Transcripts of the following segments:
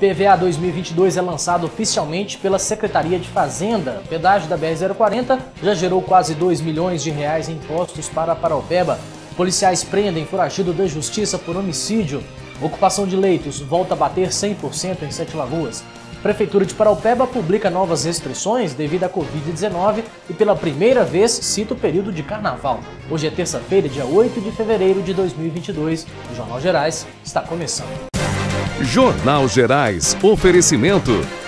IPVA 2022 é lançado oficialmente pela Secretaria de Fazenda. O pedágio da BR-040 já gerou quase 2 milhões de reais em impostos para Paraupeba. Policiais prendem foragido da Justiça por homicídio. Ocupação de leitos volta a bater 100% em Sete Lagoas. Prefeitura de Paraupeba publica novas restrições devido à Covid-19 e pela primeira vez cita o período de carnaval. Hoje é terça-feira, dia 8 de fevereiro de 2022. O Jornal Gerais está começando. Jornal Gerais. Oferecimento.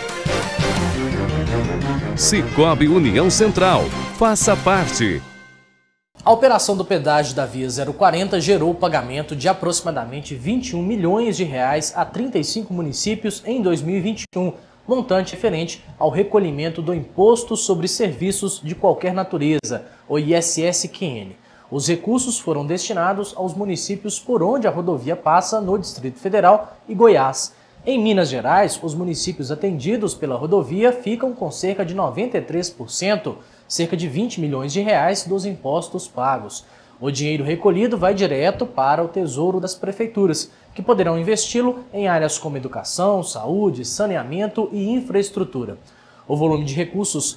Sicoob União Central. Faça parte. A operação do pedágio da Via 040 gerou o pagamento de aproximadamente 21 milhões de reais a 35 municípios em 2021, montante referente ao recolhimento do Imposto sobre Serviços de Qualquer Natureza, o ISS-QN. Os recursos foram destinados aos municípios por onde a rodovia passa no Distrito Federal e Goiás. Em Minas Gerais, os municípios atendidos pela rodovia ficam com cerca de 93%, cerca de 20 milhões de reais dos impostos pagos. O dinheiro recolhido vai direto para o Tesouro das Prefeituras, que poderão investi-lo em áreas como educação, saúde, saneamento e infraestrutura. O volume de recursos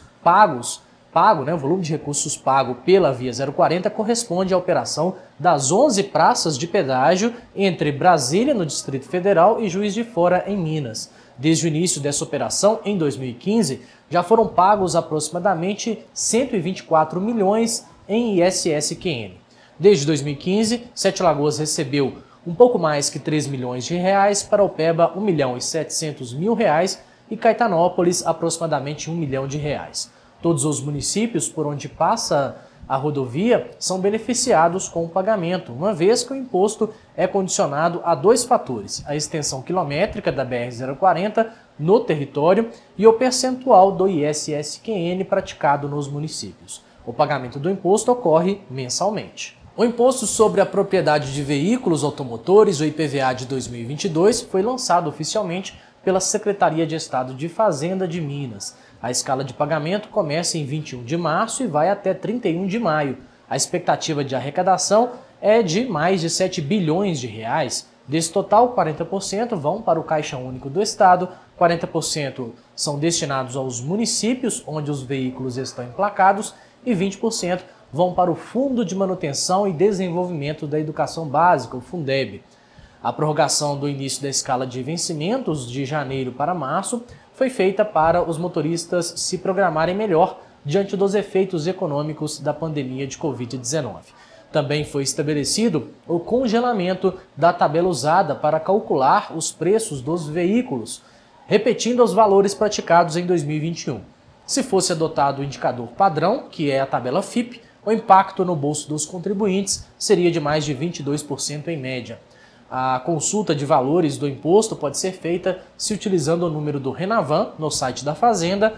pago pela Via 040 corresponde à operação das 11 praças de pedágio entre Brasília, no Distrito Federal, e Juiz de Fora, em Minas. Desde o início dessa operação, em 2015, já foram pagos aproximadamente 124 milhões em ISS-QN. Desde 2015, Sete Lagoas recebeu um pouco mais que 3 milhões de reais, Paraupeba 1 milhão e 700 mil reais e Caetanópolis aproximadamente 1 milhão de reais. Todos os municípios por onde passa a rodovia são beneficiados com o pagamento, uma vez que o imposto é condicionado a dois fatores: a extensão quilométrica da BR-040 no território e o percentual do ISS-QN praticado nos municípios. O pagamento do imposto ocorre mensalmente. O Imposto sobre a Propriedade de Veículos Automotores, o IPVA de 2022, foi lançado oficialmente pela Secretaria de Estado de Fazenda de Minas. A escala de pagamento começa em 21 de março e vai até 31 de maio. A expectativa de arrecadação é de mais de 7 bilhões de reais. Desse total, 40% vão para o Caixa Único do Estado, 40% são destinados aos municípios onde os veículos estão emplacados e 20% vão para o Fundo de Manutenção e Desenvolvimento da Educação Básica, o Fundeb. A prorrogação do início da escala de vencimentos de janeiro para março foi feita para os motoristas se programarem melhor diante dos efeitos econômicos da pandemia de Covid-19. Também foi estabelecido o congelamento da tabela usada para calcular os preços dos veículos, repetindo os valores praticados em 2021. Se fosse adotado o indicador padrão, que é a tabela FIPE, o impacto no bolso dos contribuintes seria de mais de 22% em média. A consulta de valores do imposto pode ser feita se utilizando o número do Renavan no site da Fazenda,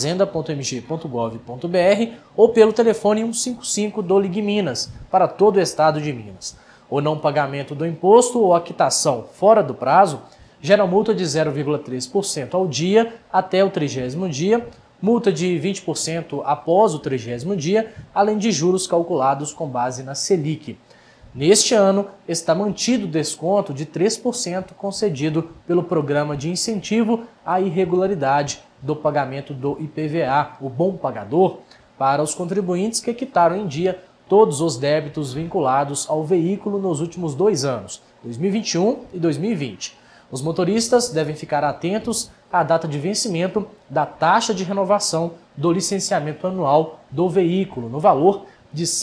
fazenda.mg.gov.br, ou pelo telefone 155 do Ligue Minas, para todo o estado de Minas. O não pagamento do imposto ou a quitação fora do prazo gera multa de 0,3% ao dia até o 30º dia, multa de 20% após o 30º dia, além de juros calculados com base na Selic. Neste ano, está mantido o desconto de 3% concedido pelo Programa de Incentivo à Irregularidade do Pagamento do IPVA, o Bom Pagador, para os contribuintes que quitaram em dia todos os débitos vinculados ao veículo nos últimos 2 anos, 2021 e 2020. Os motoristas devem ficar atentos à data de vencimento da taxa de renovação do licenciamento anual do veículo, no valor de R$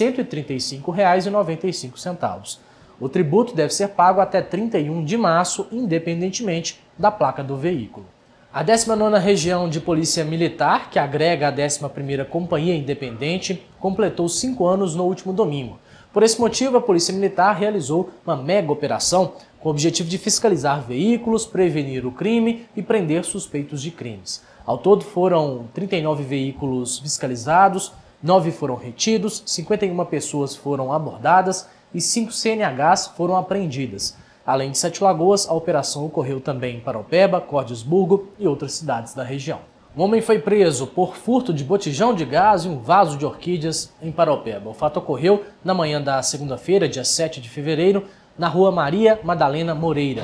135,95. O tributo deve ser pago até 31 de março, independentemente da placa do veículo. A 19ª Região de Polícia Militar, que agrega a 11ª Companhia Independente, completou 5 anos no último domingo. Por esse motivo, a Polícia Militar realizou uma mega operação com o objetivo de fiscalizar veículos, prevenir o crime e prender suspeitos de crimes. Ao todo foram 39 veículos fiscalizados, 9 foram retidos, 51 pessoas foram abordadas e 5 CNHs foram apreendidas. Além de Sete Lagoas, a operação ocorreu também em Paraupeba, Cordesburgo e outras cidades da região. Um homem foi preso por furto de botijão de gás e um vaso de orquídeas em Paraupeba. O fato ocorreu na manhã da segunda-feira, dia 7 de fevereiro, na rua Maria Madalena Moreira.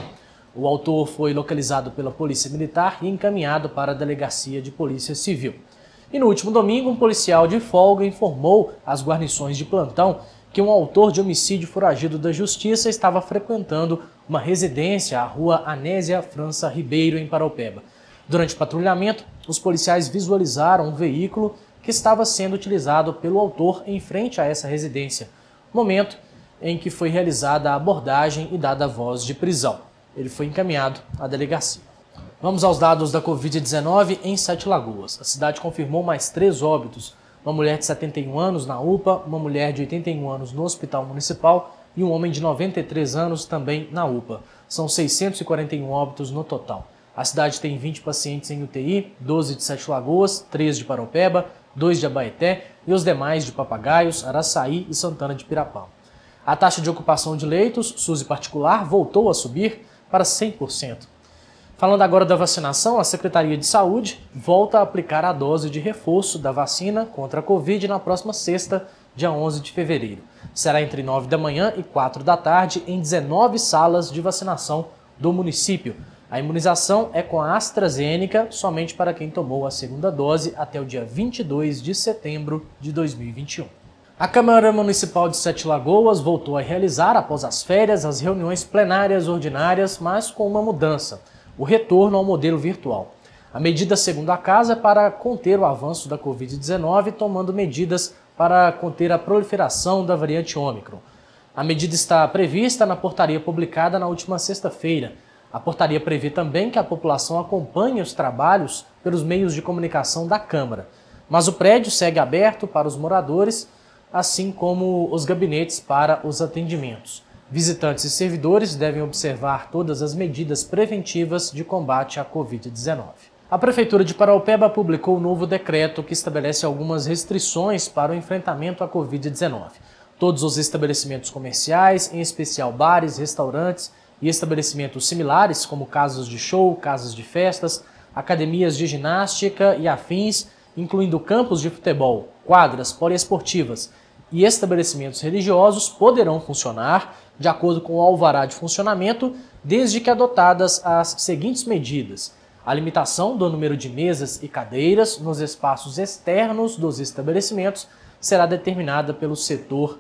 O autor foi localizado pela Polícia Militar e encaminhado para a Delegacia de Polícia Civil. E no último domingo, um policial de folga informou às guarnições de plantão que um autor de homicídio foragido da Justiça estava frequentando uma residência, a rua Anésia França Ribeiro, em Paraupeba. Durante o patrulhamento, os policiais visualizaram um veículo que estava sendo utilizado pelo autor em frente a essa residência, momento em que foi realizada a abordagem e dada a voz de prisão. Ele foi encaminhado à delegacia. Vamos aos dados da Covid-19 em Sete Lagoas. A cidade confirmou mais 3 óbitos. Uma mulher de 71 anos na UPA, uma mulher de 81 anos no Hospital Municipal e um homem de 93 anos também na UPA. São 641 óbitos no total. A cidade tem 20 pacientes em UTI, 12 de Sete Lagoas, 3 de Paraupeba, 2 de Abaeté e os demais de Papagaios, Araçaí e Santana de Pirapau. A taxa de ocupação de leitos, SUS e particular, voltou a subir para 100%. Falando agora da vacinação, a Secretaria de Saúde volta a aplicar a dose de reforço da vacina contra a Covid na próxima sexta, dia 11 de fevereiro. Será entre 9 da manhã e 4 da tarde em 19 salas de vacinação do município. A imunização é com a AstraZeneca, somente para quem tomou a segunda dose até o dia 22 de setembro de 2021. A Câmara Municipal de Sete Lagoas voltou a realizar, após as férias, as reuniões plenárias ordinárias, mas com uma mudança: o retorno ao modelo virtual. A medida, segundo a Casa, é para conter o avanço da Covid-19, tomando medidas para conter a proliferação da variante Ômicron. A medida está prevista na portaria publicada na última sexta-feira. A portaria prevê também que a população acompanhe os trabalhos pelos meios de comunicação da Câmara. Mas o prédio segue aberto para os moradores, assim como os gabinetes para os atendimentos. Visitantes e servidores devem observar todas as medidas preventivas de combate à Covid-19. A Prefeitura de Paraupeba publicou um novo decreto que estabelece algumas restrições para o enfrentamento à Covid-19. Todos os estabelecimentos comerciais, em especial bares, restaurantes e estabelecimentos similares, como casas de show, casas de festas, academias de ginástica e afins, incluindo campos de futebol, quadras poliesportivas e estabelecimentos religiosos, poderão funcionar de acordo com o alvará de funcionamento, desde que adotadas as seguintes medidas: a limitação do número de mesas e cadeiras nos espaços externos dos estabelecimentos será determinada pelo setor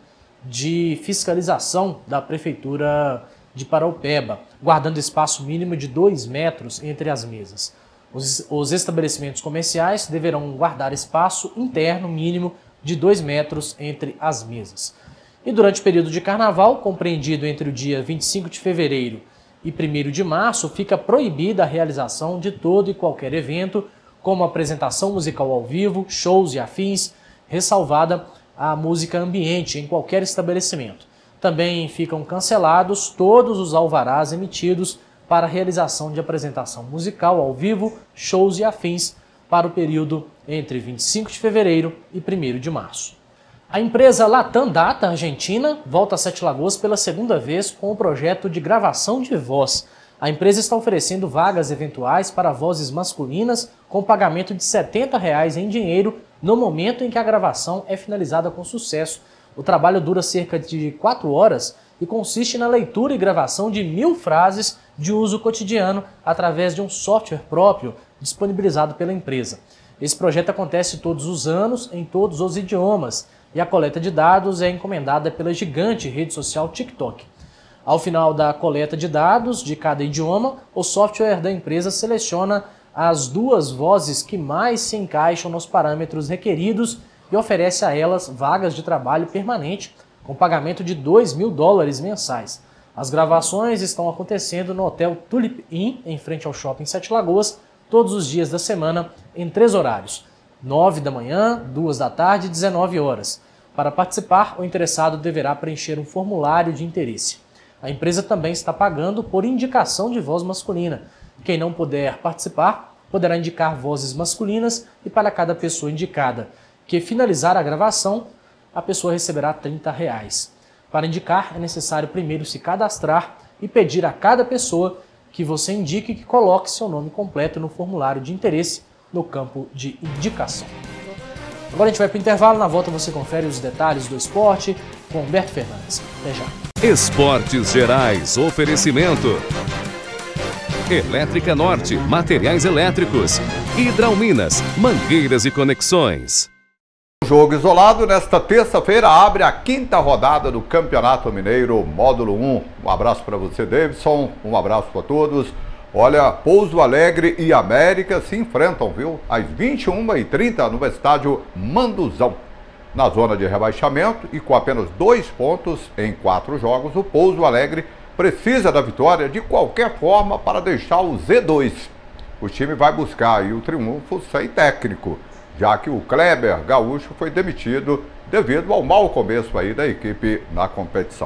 de fiscalização da Prefeitura de Paraupeba, guardando espaço mínimo de 2 metros entre as mesas. Os estabelecimentos comerciais deverão guardar espaço interno mínimo de 2 metros entre as mesas. E durante o período de carnaval, compreendido entre o dia 25 de fevereiro e 1º de março, fica proibida a realização de todo e qualquer evento, como apresentação musical ao vivo, shows e afins, ressalvada a música ambiente em qualquer estabelecimento. Também ficam cancelados todos os alvarás emitidos para a realização de apresentação musical ao vivo, shows e afins para o período entre 25 de fevereiro e 1º de março. A empresa Latam Data Argentina volta a Sete Lagoas pela segunda vez com o projeto de gravação de voz. A empresa está oferecendo vagas eventuais para vozes masculinas com pagamento de R$ 70 em dinheiro no momento em que a gravação é finalizada com sucesso. O trabalho dura cerca de 4 horas e consiste na leitura e gravação de 1000 frases de uso cotidiano através de um software próprio disponibilizado pela empresa. Esse projeto acontece todos os anos, em todos os idiomas, e a coleta de dados é encomendada pela gigante rede social TikTok. Ao final da coleta de dados de cada idioma, o software da empresa seleciona as 2 vozes que mais se encaixam nos parâmetros requeridos e oferece a elas vagas de trabalho permanente com pagamento de $2.000 mensais. As gravações estão acontecendo no Hotel Tulip Inn, em frente ao Shopping Sete Lagoas, todos os dias da semana, em 3 horários: 9 da manhã, 2 da tarde e 19 horas. Para participar, o interessado deverá preencher um formulário de interesse. A empresa também está pagando por indicação de voz masculina. Quem não puder participar, poderá indicar vozes masculinas e para cada pessoa indicada que finalizar a gravação, a pessoa receberá R$ 30. Para indicar, é necessário primeiro se cadastrar e pedir a cada pessoa que você indique que coloque seu nome completo no formulário de interesse no campo de indicação. Agora a gente vai para o intervalo, na volta você confere os detalhes do esporte com Humberto Fernandes. Até já. Esportes Gerais, oferecimento Elétrica Norte, materiais elétricos. Hidralminas, mangueiras e conexões. Jogo isolado, nesta terça-feira, abre a 5ª rodada do Campeonato Mineiro Módulo 1. Um abraço para você, Davidson, um abraço para todos. Olha, Pouso Alegre e América se enfrentam, viu? Às 21h30 no estádio Manduzão. Na zona de rebaixamento e com apenas 2 pontos em 4 jogos, o Pouso Alegre precisa da vitória de qualquer forma para deixar o Z2. O time vai buscar aí o triunfo sem técnico, já que o Kleber Gaúcho foi demitido devido ao mau começo aí da equipe na competição.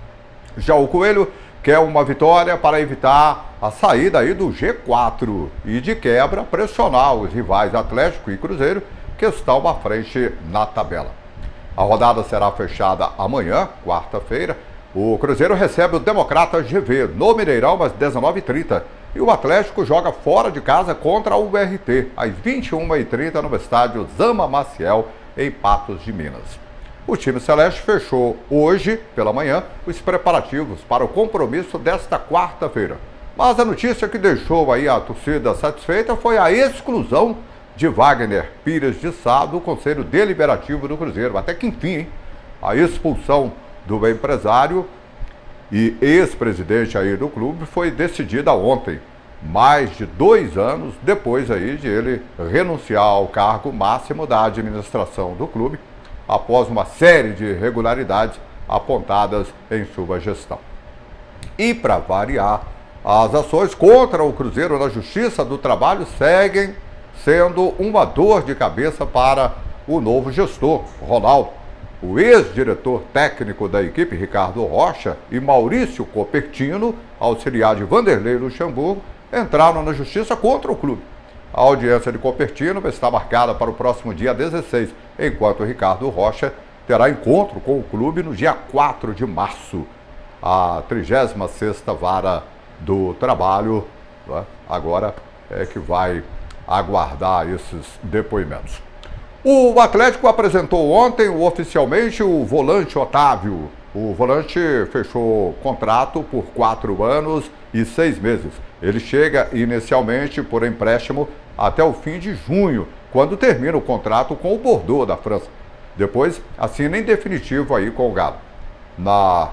Já o Coelho quer uma vitória para evitar a saída aí do G4 e, de quebra, pressionar os rivais Atlético e Cruzeiro, que estão à frente na tabela. A rodada será fechada amanhã, quarta-feira. O Cruzeiro recebe o Democrata GV no Mineirão às 19h30 e o Atlético joga fora de casa contra o URT às 21h30 no estádio Zama Maciel, em Patos de Minas. O time celeste fechou hoje, pela manhã, os preparativos para o compromisso desta quarta-feira. Mas a notícia que deixou aí a torcida satisfeita foi a exclusão de Wagner Pires de Sá do Conselho Deliberativo do Cruzeiro. Até que enfim, hein? A expulsão do empresário e ex-presidente aí do clube foi decidida ontem, mais de 2 anos depois aí de ele renunciar ao cargo máximo da administração do clube, após uma série de irregularidades apontadas em sua gestão. E para variar, as ações contra o Cruzeiro na Justiça do Trabalho seguem sendo uma dor de cabeça para o novo gestor, Ronaldo. O ex-diretor técnico da equipe, Ricardo Rocha, e Maurício Copertino, auxiliar de Vanderlei Luxemburgo, entraram na justiça contra o clube. A audiência de Copertino está marcada para o próximo dia 16, enquanto Ricardo Rocha terá encontro com o clube no dia 4 de março. A 36ª Vara do Trabalho, né, agora é que vai aguardar esses depoimentos. O Atlético apresentou ontem oficialmente o volante Otávio. O volante fechou contrato por 4 anos e 6 meses. Ele chega inicialmente por empréstimo até o fim de junho, quando termina o contrato com o Bordeaux da França. Depois assina em definitivo aí com o Galo. Na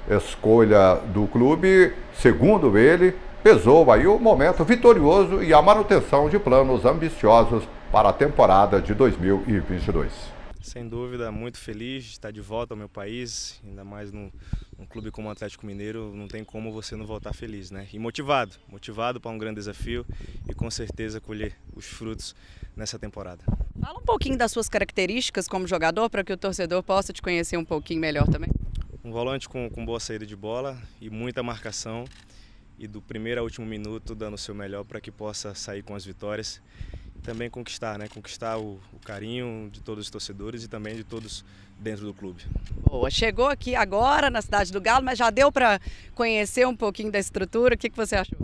escolha do clube, segundo ele, pesou aí o momento vitorioso e a manutenção de planos ambiciosos para a temporada de 2022. Sem dúvida, muito feliz de estar de volta ao meu país, ainda mais num clube como o Atlético Mineiro, não tem como você não voltar feliz, né? E motivado para um grande desafio e com certeza colher os frutos nessa temporada. Fala um pouquinho das suas características como jogador para que o torcedor possa te conhecer um pouquinho melhor também. Um volante com boa saída de bola e muita marcação e do primeiro ao último minuto dando o seu melhor para que possa sair com as vitórias. Também conquistar, né? Conquistar o carinho de todos os torcedores e também de todos dentro do clube. Boa, chegou aqui agora na cidade do Galo, mas já deu para conhecer um pouquinho da estrutura, o que você achou?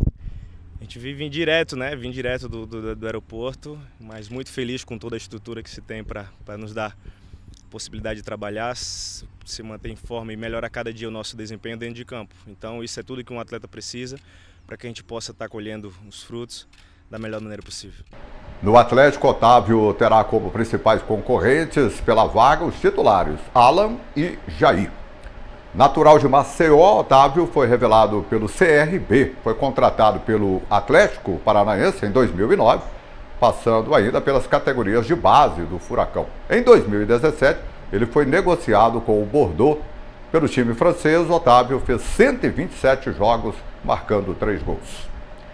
A gente vim direto, né? Vim direto do aeroporto, mas muito feliz com toda a estrutura que se tem para nos dar possibilidade de trabalhar, se manter em forma e melhorar cada dia o nosso desempenho dentro de campo. Então isso é tudo que um atleta precisa para que a gente possa estar colhendo os frutos da melhor maneira possível. No Atlético, Otávio terá como principais concorrentes pela vaga os titulares Alan e Jair. Natural de Maceió, Otávio foi revelado pelo CRB, foi contratado pelo Atlético Paranaense em 2009, passando ainda pelas categorias de base do Furacão. Em 2017, ele foi negociado com o Bordeaux. Pelo time francês, Otávio fez 127 jogos, marcando 3 gols.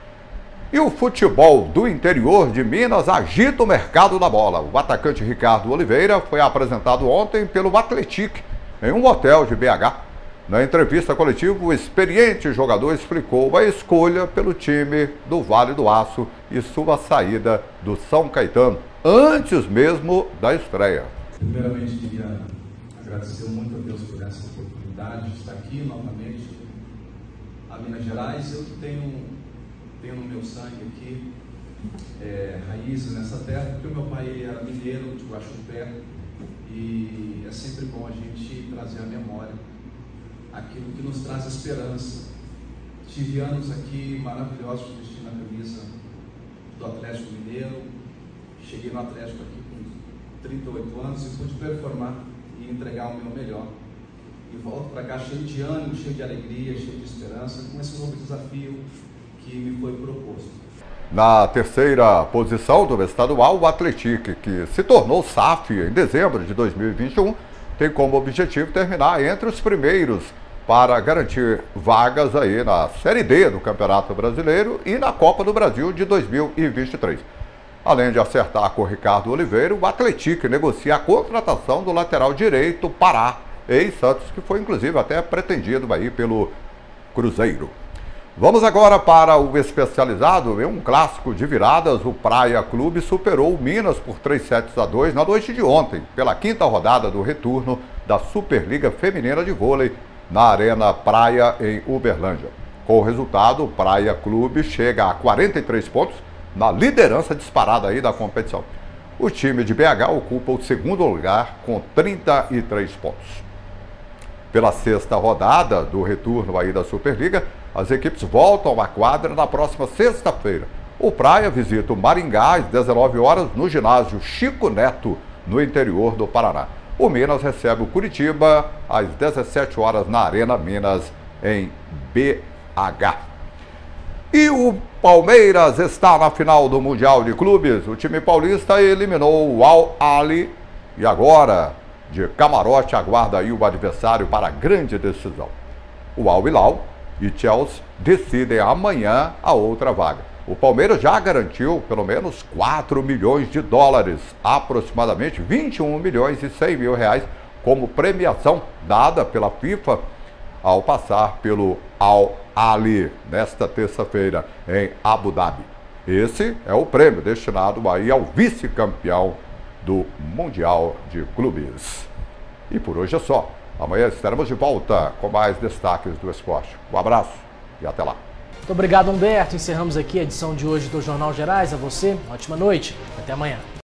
E o futebol do interior de Minas agita o mercado da bola. O atacante Ricardo Oliveira foi apresentado ontem pelo Atlético, em um hotel de BH. Na entrevista coletiva, o experiente jogador explicou a escolha pelo time do Vale do Aço e sua saída do São Caetano, antes mesmo da estreia. Primeiramente, queria agradecer muito a Deus por essa oportunidade de estar aqui novamente a Minas Gerais. Eu tenho no meu sangue aqui raízes nessa terra, porque o meu pai era mineiro de Guaxupé e é sempre bom a gente trazer à memória aquilo que nos traz esperança, tive anos aqui maravilhosos vestindo a camisa do Atlético Mineiro. Cheguei no Atlético aqui com 38 anos e pude performar e entregar o meu melhor. E volto para cá cheio de ânimo, cheio de alegria, cheio de esperança, com esse novo desafio que me foi proposto. Na terceira posição do estadual, o Atlético, que se tornou SAF em dezembro de 2021, tem como objetivo terminar entre os primeiros para garantir vagas aí na Série D do Campeonato Brasileiro e na Copa do Brasil de 2023. Além de acertar com o Ricardo Oliveira, o Atlético negocia a contratação do lateral direito Pará, ex-Santos, que foi inclusive até pretendido aí pelo Cruzeiro. Vamos agora para o especializado. Em um clássico de viradas, o Praia Clube superou o Minas por 3-2 na noite de ontem, pela quinta rodada do retorno da Superliga Feminina de Vôlei na Arena Praia, em Uberlândia. Com o resultado, o Praia Clube chega a 43 pontos, na liderança disparada aí da competição. O time de BH ocupa o segundo lugar com 33 pontos. Pela sexta rodada do retorno aí da Superliga, as equipes voltam à quadra na próxima sexta-feira. O Praia visita o Maringá às 19 horas no ginásio Chico Neto, no interior do Paraná. O Minas recebe o Curitiba às 17 horas na Arena Minas, em BH. E o Palmeiras está na final do Mundial de Clubes. O time paulista eliminou o Al-Ahly e agora, de camarote, aguarda aí o adversário para a grande decisão. O Al-Hilal e Chelsea decidem amanhã a outra vaga. O Palmeiras já garantiu pelo menos 4 milhões de dólares, aproximadamente 21 milhões e 100 mil reais, como premiação dada pela FIFA ao passar pelo Al-Ahly nesta terça-feira em Abu Dhabi. Esse é o prêmio destinado aí ao vice-campeão do Mundial de Clubes. E por hoje é só. Amanhã estaremos de volta com mais destaques do esporte. Um abraço e até lá. Muito obrigado, Humberto. Encerramos aqui a edição de hoje do Jornal Gerais. A você, ótima noite. Até amanhã.